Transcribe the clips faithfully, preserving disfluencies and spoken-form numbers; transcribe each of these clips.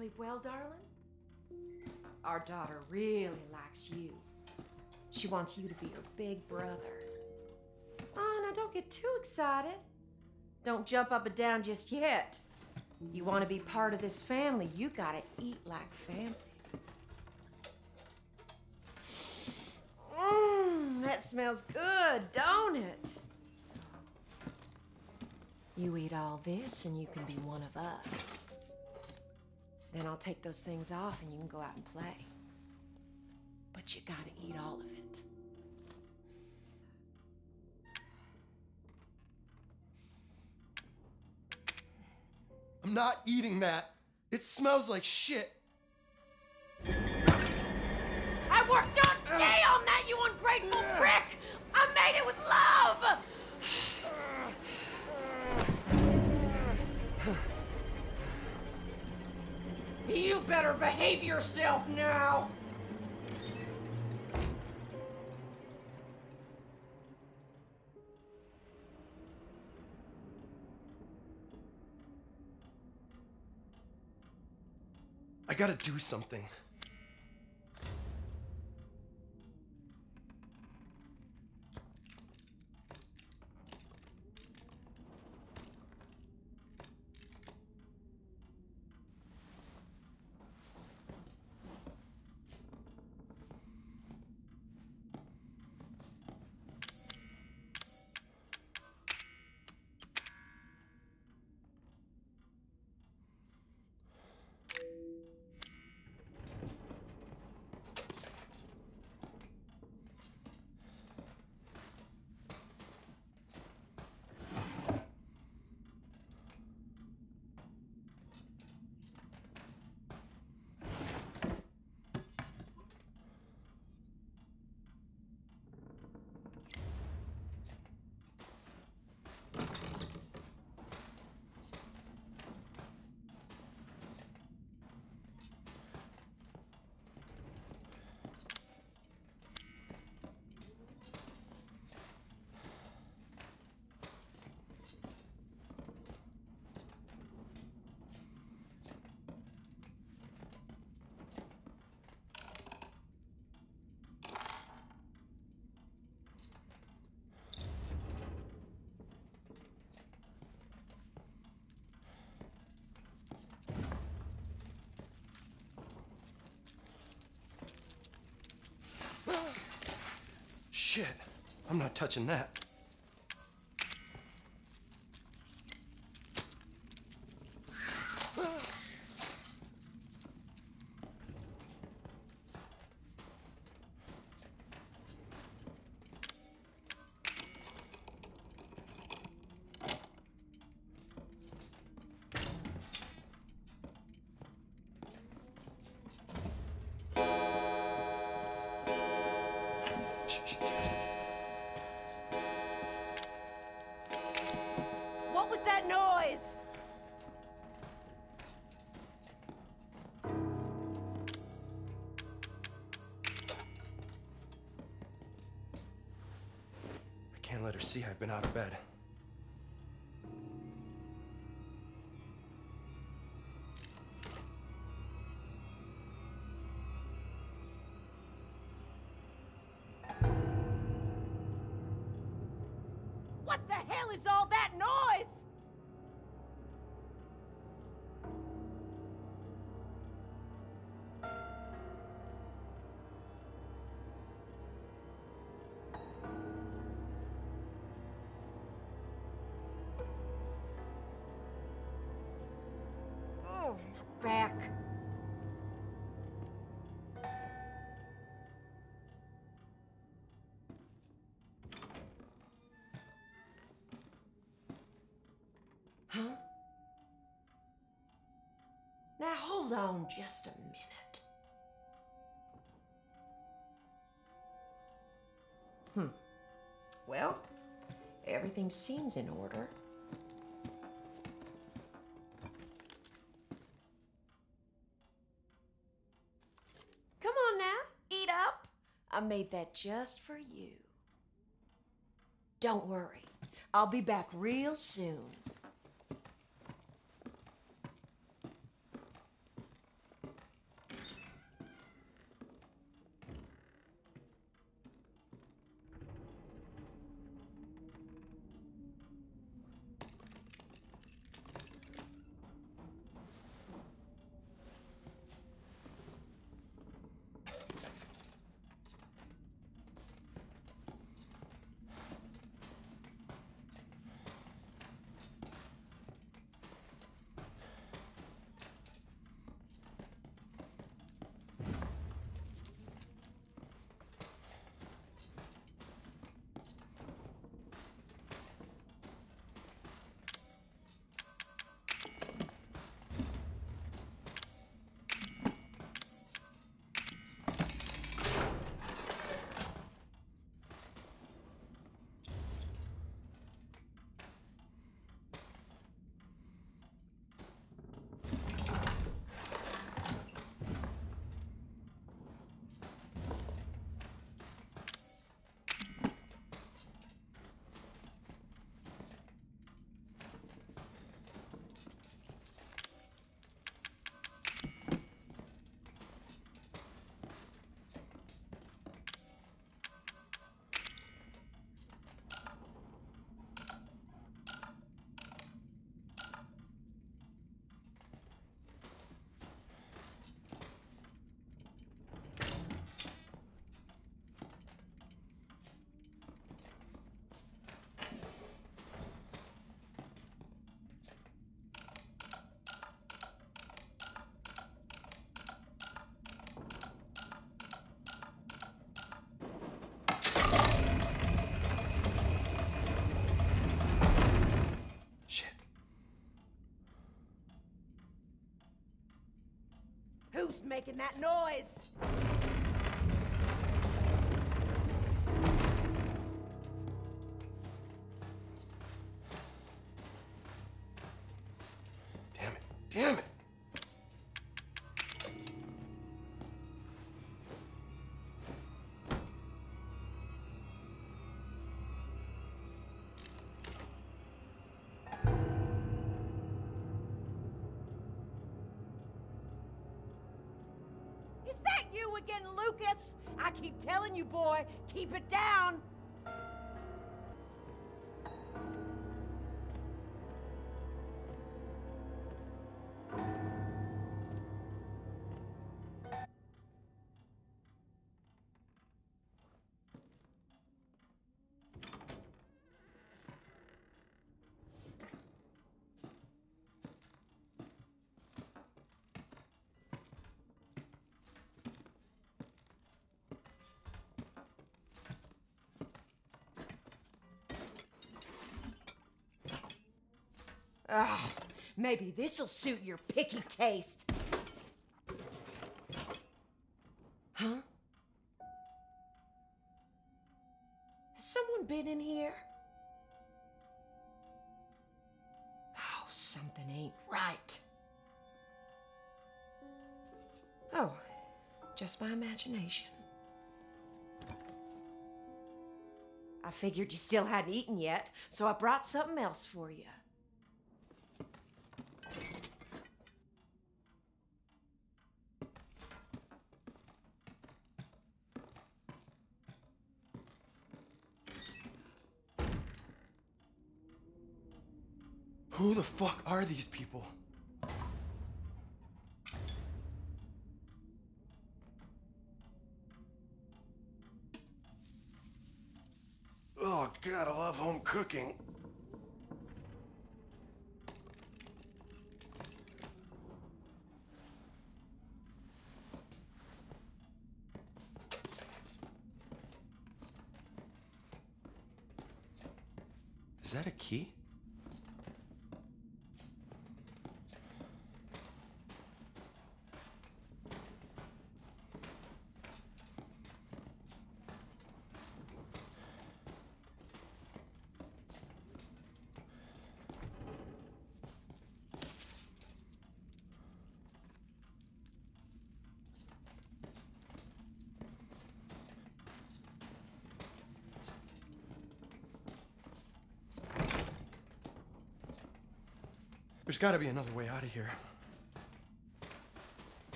Sleep well, darling? Our daughter really likes you. She wants you to be her big brother. Oh, now don't get too excited. Don't jump up and down just yet. You want to be part of this family, you gotta eat like family. Mmm, that smells good, don't it? You eat all this and you can be one of us. Then I'll take those things off and you can go out and play. But you gotta eat all of it. I'm not eating that. It smells like shit. I worked all day on that, you ungrateful prick! I made it with love! You better behave yourself now! I gotta do something. Shit, I'm not touching that. What was that noise? I can't let her see I've been out of bed. What the hell is all that noise? Oh, my back. Huh? Now hold on just a minute. Hmm. Well, everything seems in order. Come on now, eat up. I made that just for you. Don't worry, I'll be back real soon. Who's making that noise? Damn it. Damn it. Is that you again, Lucas? I keep telling you, boy, keep it down. Ugh, maybe this'll suit your picky taste. Huh? Has someone been in here? Oh, something ain't right. Oh, just my imagination. I figured you still hadn't eaten yet, so I brought something else for you. Who the fuck are these people? Oh, God, I love home cooking. Is that a key? There's gotta be another way out of here.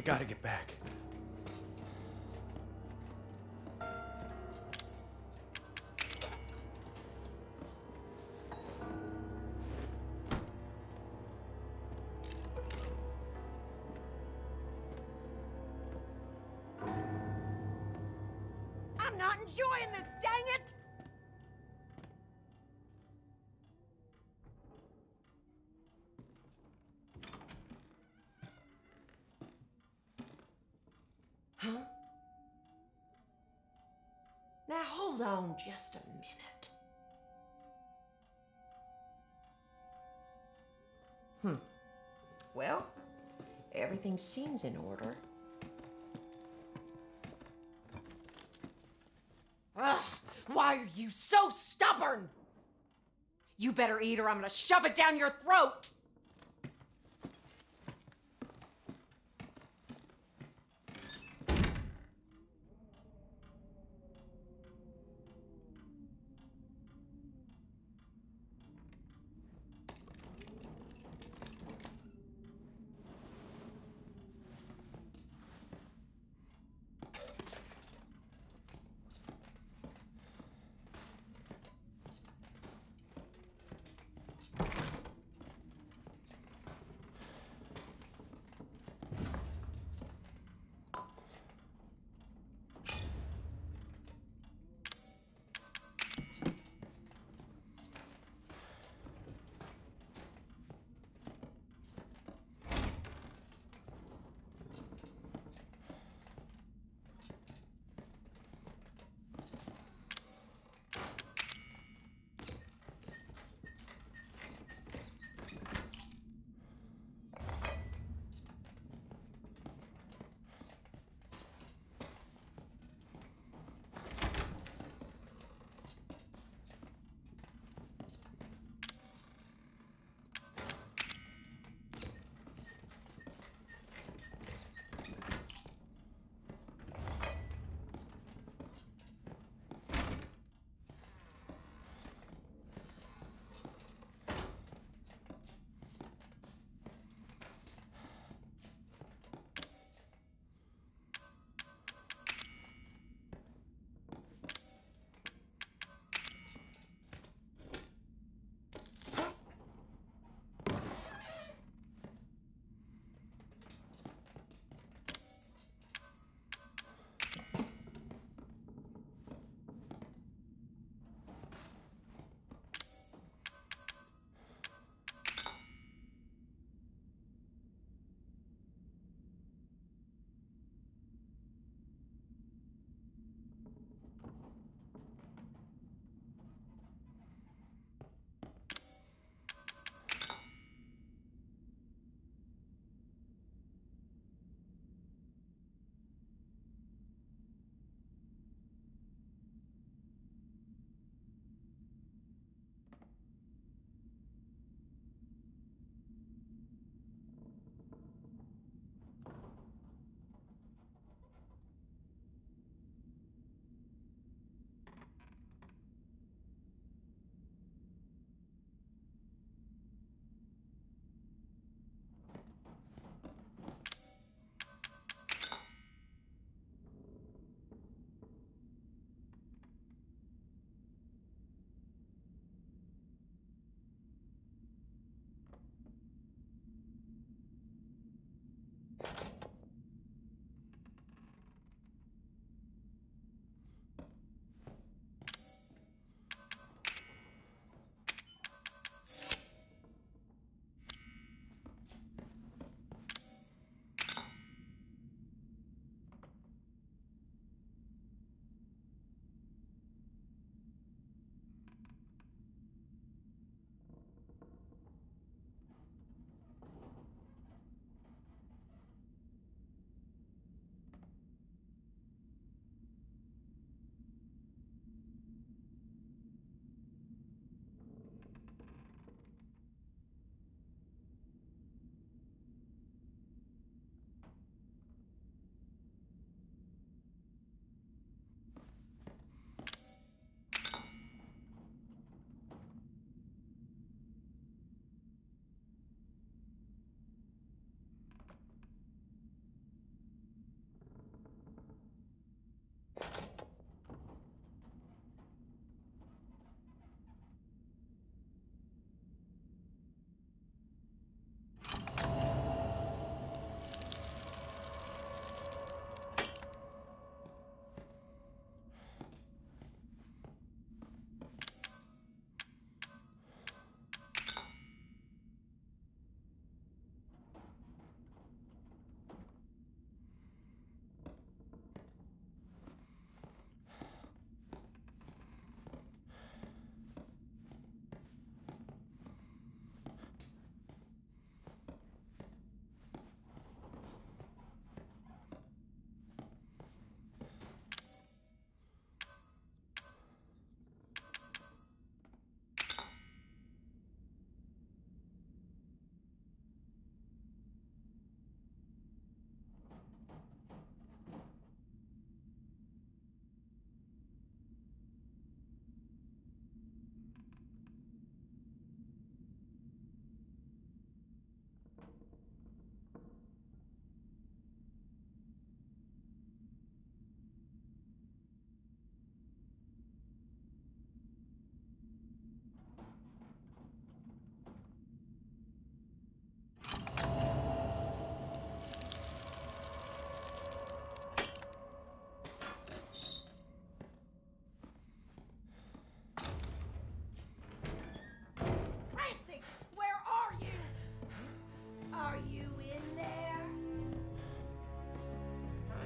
gotta get back. I'm not enjoying this, dang it! Huh? Now hold on just a minute. Hmm. Well, everything seems in order. Ugh, why are you so stubborn? You better eat or I'm gonna shove it down your throat.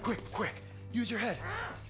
Quick, quick. Use your head.